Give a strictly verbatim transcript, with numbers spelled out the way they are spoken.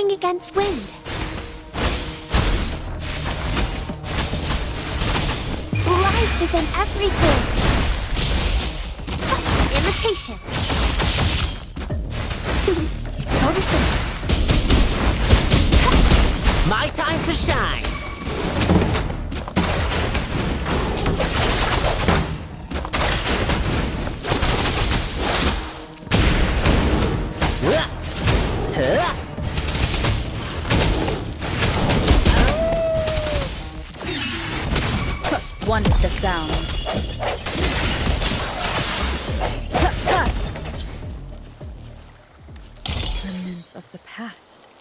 blowing against wind. Life is in everything. Imitation. Photosynthesis. My time to shine! One with the sound. Remnants of the past.